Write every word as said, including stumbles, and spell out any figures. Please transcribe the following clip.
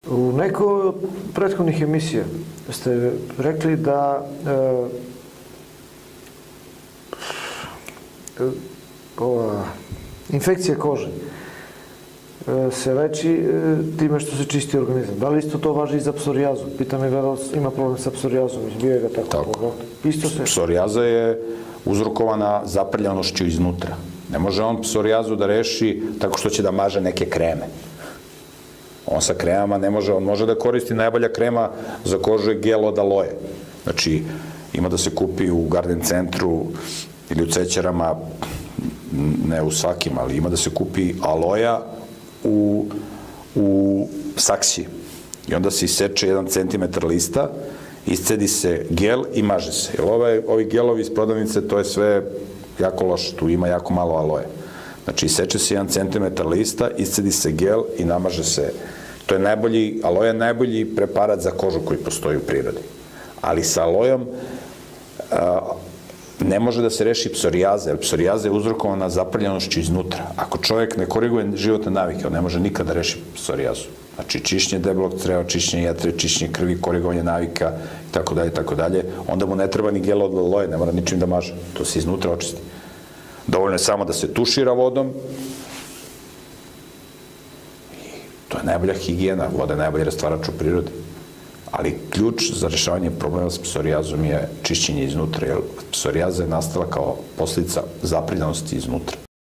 U nekoj od prethodnih emisija ste rekli da ova infekcija kože se leči time što se čisti organizam. Da li isto to važi i za psorijazu? Pitam je da ima problem sa psorijazom, izbio ga tako. Tako. Isto se... Psorijaza je uzrokovana zaprljanošću iznutra. Ne može on psorijazu da reši tako što će da maže neke kreme. On sa kremama ne može, on može da koristi najbolja krema za kožu je gel od aloje. Znači, ima da se kupi u garden centru ili u cećarama, ne u svakim, ali ima da se kupi aloja u, u saksiji. I onda se iseče jedan centimetar lista, iscedi se gel i maže se. Jer ovaj, ovi gelovi iz prodavnice, to je sve jako loše, tu ima jako malo aloje. Znači, iseče se jedan centimetar lista, iscedi se gel i namaže se. To je najbolji, aloja je najbolji preparat za kožu koji postoji u prirodi. Ali sa alojom a, ne može da se reši psorijaza, jer psorijaza je uzrokovana zaprljanošću iznutra. Ako čovjek ne koriguje životne navike, on ne može nikada da reši psorijazu. Znači, čišćenje debelog creva, čišćenje jetre, čišćenje krvi, korigovanje navika, itd., itd., onda mu ne treba ni gel od aloje, ne mora ničim da maže. To se iznutra očisti. Dovoljno je samo da se tušira vodom. To je najbolja higijena, voda je najbolji rastvarač u prirodi. Ali ključ za rešavanje problema s psorijazom je čišćenje iznutra, jer psorijaza je nastala kao posljedica zaprljanosti iznutra.